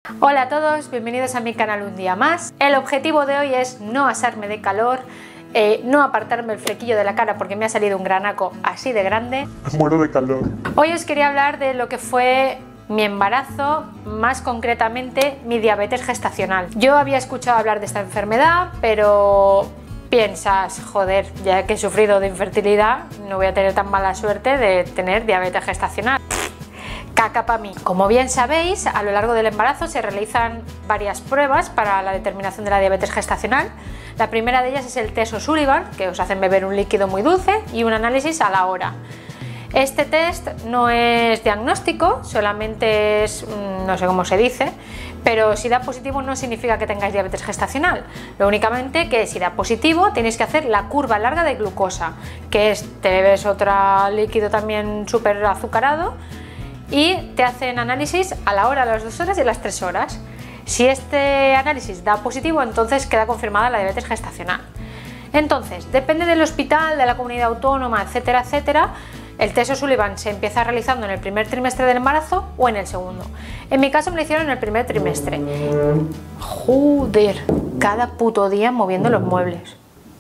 Hola a todos, bienvenidos a mi canal un día más. El objetivo de hoy es no asarme de calor, no apartarme el flequillo de la cara porque me ha salido un granaco así de grande. Muero de calor. Hoy os quería hablar de lo que fue mi embarazo, más concretamente mi diabetes gestacional. Yo había escuchado hablar de esta enfermedad, pero piensas, joder, ya que he sufrido de infertilidad, no voy a tener tan mala suerte de tener diabetes gestacional. Caca para mí. Como bien sabéis, a lo largo del embarazo se realizan varias pruebas para la determinación de la diabetes gestacional. La primera de ellas es el test O'Sullivan, que os hacen beber un líquido muy dulce y un análisis a la hora. Este test no es diagnóstico, solamente es, no sé cómo se dice, pero si da positivo no significa que tengáis diabetes gestacional. Lo únicamente que si da positivo tenéis que hacer la curva larga de glucosa, que es te bebes otro líquido también súper azucarado y te hacen análisis a la hora, a las 2 horas y a las 3 horas. Si este análisis da positivo, entonces queda confirmada la diabetes gestacional. Entonces, depende del hospital, de la comunidad autónoma, etcétera, etcétera, el test O'Sullivan se empieza realizando en el primer trimestre del embarazo o en el segundo. En mi caso me lo hicieron en el primer trimestre. Joder, cada puto día moviendo los muebles.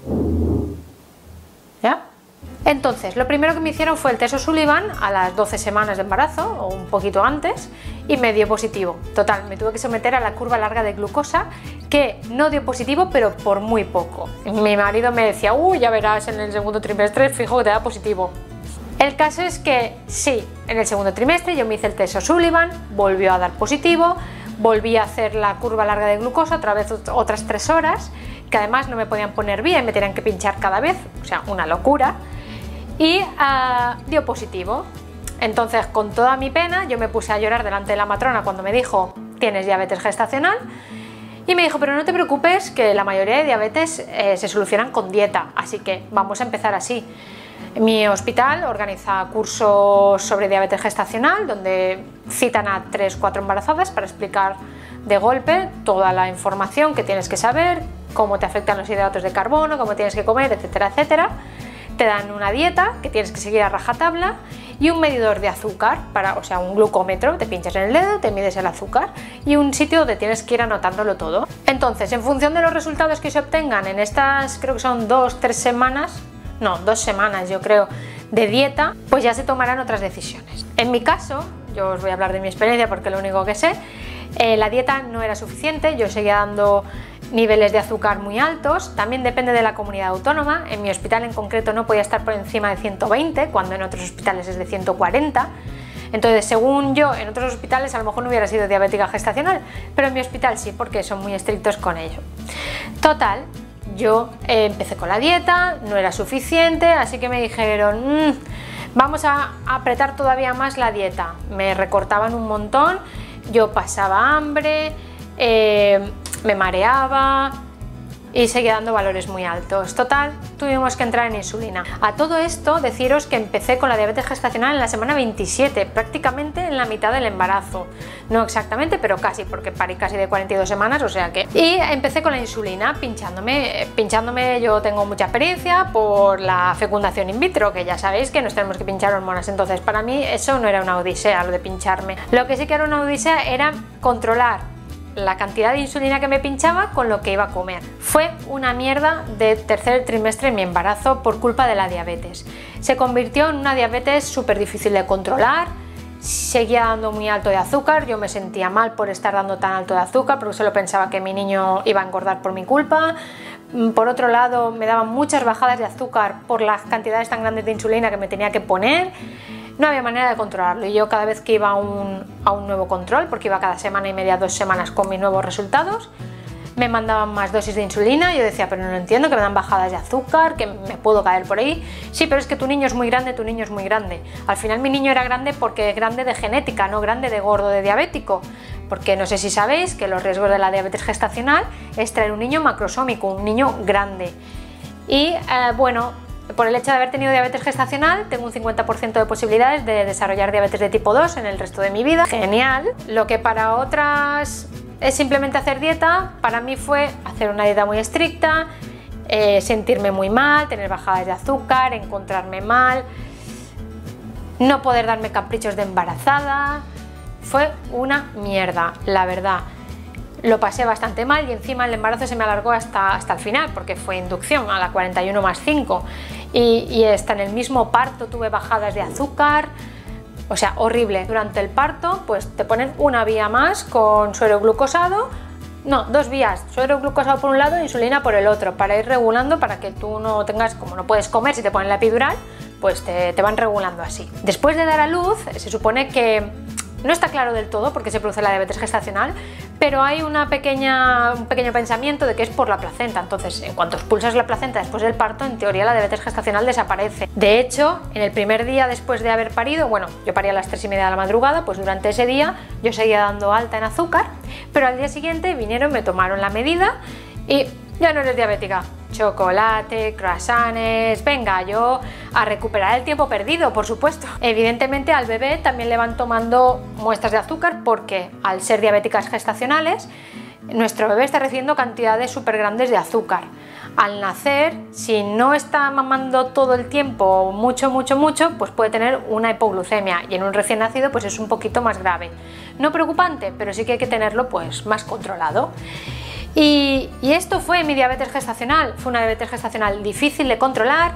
¿Ya? Entonces, lo primero que me hicieron fue el test O'Sullivan a las 12 semanas de embarazo o un poquito antes y me dio positivo. Total, me tuve que someter a la curva larga de glucosa que no dio positivo, pero por muy poco. Mi marido me decía, ya verás en el segundo trimestre, fijo que te da positivo. El caso es que sí, en el segundo trimestre yo me hice el test O'Sullivan, volvió a dar positivo, volví a hacer la curva larga de glucosa otra vez otras 3 horas, que además no me podían poner bien, me tenían que pinchar cada vez, o sea, una locura. Y dio positivo. Entonces, con toda mi pena, yo me puse a llorar delante de la matrona cuando me dijo tienes diabetes gestacional y me dijo, pero no te preocupes que la mayoría de diabetes se solucionan con dieta, así que vamos a empezar así. Mi hospital organiza cursos sobre diabetes gestacional donde citan a 3-4 embarazadas para explicar de golpe toda la información que tienes que saber, cómo te afectan los hidratos de carbono, cómo tienes que comer, etcétera, etcétera. Te dan una dieta que tienes que seguir a rajatabla y un medidor de azúcar, o sea, un glucómetro, te pinchas en el dedo, te mides el azúcar y un sitio donde tienes que ir anotándolo todo. Entonces, en función de los resultados que se obtengan en estas, creo que son 2-3 semanas, no, 2 semanas yo creo, de dieta, pues ya se tomarán otras decisiones. En mi caso, yo os voy a hablar de mi experiencia porque es lo único que sé, la dieta no era suficiente, yo seguía dando niveles de azúcar muy altos, también depende de la comunidad autónoma. En mi hospital en concreto no podía estar por encima de 120, cuando en otros hospitales es de 140. Entonces, según yo, en otros hospitales a lo mejor no hubiera sido diabética gestacional, pero en mi hospital sí, porque son muy estrictos con ello. Total, yo empecé con la dieta, no era suficiente, así que me dijeron, vamos a apretar todavía más la dieta. Me recortaban un montón, yo pasaba hambre, me mareaba y seguía dando valores muy altos. Total, tuvimos que entrar en insulina. A todo esto, deciros que empecé con la diabetes gestacional en la semana 27, prácticamente en la mitad del embarazo. No exactamente, pero casi, porque parí casi de 42 semanas, o sea que... Y empecé con la insulina, pinchándome. Yo tengo mucha experiencia por la fecundación in vitro, que ya sabéis que nos tenemos que pinchar hormonas, entonces para mí eso no era una odisea, lo de pincharme. Lo que sí que era una odisea era controlar la cantidad de insulina que me pinchaba con lo que iba a comer. Fue una mierda de tercer trimestre en mi embarazo por culpa de la diabetes. Se convirtió en una diabetes súper difícil de controlar, seguía dando muy alto de azúcar, yo me sentía mal por estar dando tan alto de azúcar porque solo pensaba que mi niño iba a engordar por mi culpa. Por otro lado, me daban muchas bajadas de azúcar por las cantidades tan grandes de insulina que me tenía que poner. No había manera de controlarlo y yo cada vez que iba a un nuevo control, porque iba cada semana y media, 2 semanas con mis nuevos resultados, me mandaban más dosis de insulina y yo decía, pero no lo entiendo, que me dan bajadas de azúcar, que me puedo caer por ahí. Sí, pero es que tu niño es muy grande, tu niño es muy grande. Al final mi niño era grande porque es grande de genética, no grande de gordo, de diabético. Porque no sé si sabéis que los riesgos de la diabetes gestacional es traer un niño macrosómico, un niño grande. Y bueno, por el hecho de haber tenido diabetes gestacional, tengo un 50% de posibilidades de desarrollar diabetes de tipo 2 en el resto de mi vida. Genial. Lo que para otras es simplemente hacer dieta, para mí fue hacer una dieta muy estricta, sentirme muy mal, tener bajadas de azúcar, encontrarme mal, no poder darme caprichos de embarazada. Fue una mierda, la verdad. lo pasé bastante mal y encima el embarazo se me alargó hasta el final porque fue inducción a la 41 más 5 y hasta en el mismo parto tuve bajadas de azúcar, o sea, horrible. Durante el parto pues te ponen una vía más con suero glucosado, no, 2 vías, suero glucosado por un lado e insulina por el otro, para ir regulando, para que tú no tengas, como no puedes comer si te ponen la epidural, pues te van regulando así. Después de dar a luz se supone que no está claro del todo por qué se produce la diabetes gestacional, pero hay un pequeño pensamiento de que es por la placenta. Entonces, en cuanto expulsas la placenta después del parto, en teoría la diabetes gestacional desaparece. De hecho, en el primer día después de haber parido, bueno, yo parí a las 3:30 de la madrugada, pues durante ese día yo seguía dando alta en azúcar, pero al día siguiente vinieron, me tomaron la medida y ya no eres diabética. Chocolate, croissants, venga, yo a recuperar el tiempo perdido, por supuesto. Evidentemente al bebé también le van tomando muestras de azúcar porque al ser diabéticas gestacionales, nuestro bebé está recibiendo cantidades súper grandes de azúcar. Al nacer, si no está mamando todo el tiempo mucho, pues puede tener una hipoglucemia y en un recién nacido pues es un poquito más grave. No preocupante, pero sí que hay que tenerlo pues más controlado. Y esto fue mi diabetes gestacional. Fue una diabetes gestacional difícil de controlar,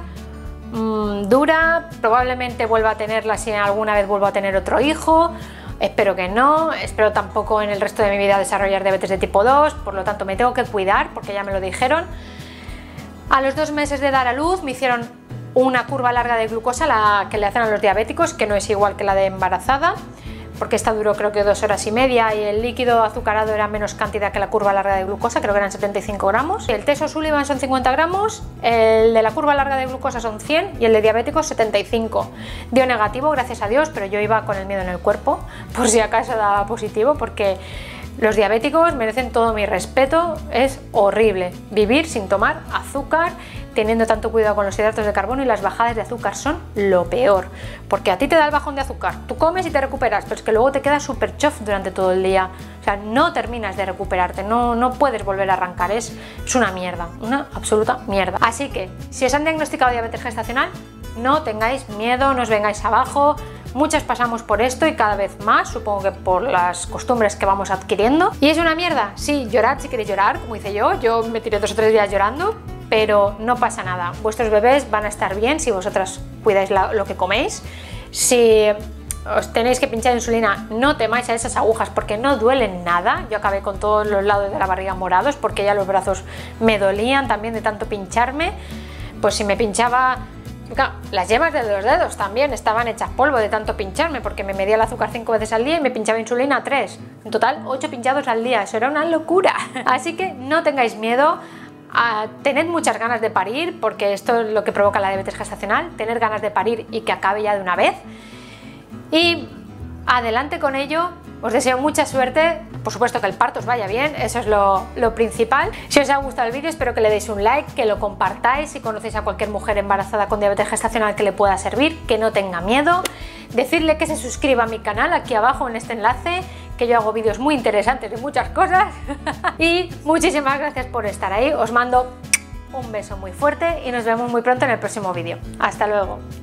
dura, probablemente vuelva a tenerla si alguna vez vuelvo a tener otro hijo, espero que no, espero tampoco en el resto de mi vida desarrollar diabetes de tipo 2, por lo tanto me tengo que cuidar porque ya me lo dijeron. A los 2 meses de dar a luz me hicieron una curva larga de glucosa, la que le hacen a los diabéticos, que no es igual que la de embarazada, porque esta duró creo que 2 horas y media y el líquido azucarado era menos cantidad que la curva larga de glucosa, creo que eran 75 gramos. El test O'Sullivan son 50 gramos, el de la curva larga de glucosa son 100 y el de diabéticos 75. Dio negativo, gracias a Dios, pero yo iba con el miedo en el cuerpo, por si acaso daba positivo, porque los diabéticos merecen todo mi respeto, es horrible vivir sin tomar azúcar, teniendo tanto cuidado con los hidratos de carbono, y las bajadas de azúcar son lo peor, porque a ti te da el bajón de azúcar, tú comes y te recuperas, pero es que luego te quedas súper chof durante todo el día, o sea, no terminas de recuperarte, no puedes volver a arrancar, es una mierda, una absoluta mierda. Así que, si os han diagnosticado diabetes gestacional, no tengáis miedo, no os vengáis abajo. Muchas pasamos por esto y cada vez más, supongo que por las costumbres que vamos adquiriendo. ¿Y es una mierda? Sí, llorad si queréis llorar, como hice yo me tiré 2 o 3 días llorando, pero no pasa nada. Vuestros bebés van a estar bien si vosotras cuidáis lo que coméis. Si os tenéis que pinchar insulina, no temáis a esas agujas porque no duelen nada. Yo acabé con todos los lados de la barriga morados porque ya los brazos me dolían también de tanto pincharme. Pues si me pinchaba... Las yemas de los dedos también estaban hechas polvo de tanto pincharme porque me medía el azúcar 5 veces al día y me pinchaba insulina 3. En total 8 pinchados al día, eso era una locura. Así que no tengáis miedo, tened muchas ganas de parir porque esto es lo que provoca la diabetes gestacional, tener ganas de parir y que acabe ya de una vez. Y adelante con ello, os deseo mucha suerte, por supuesto que el parto os vaya bien, eso es lo principal. Si os ha gustado el vídeo espero que le deis un like, que lo compartáis, si conocéis a cualquier mujer embarazada con diabetes gestacional que le pueda servir, que no tenga miedo. Decidle que se suscriba a mi canal aquí abajo en este enlace, que yo hago vídeos muy interesantes de muchas cosas. Y muchísimas gracias por estar ahí, os mando un beso muy fuerte y nos vemos muy pronto en el próximo vídeo. Hasta luego.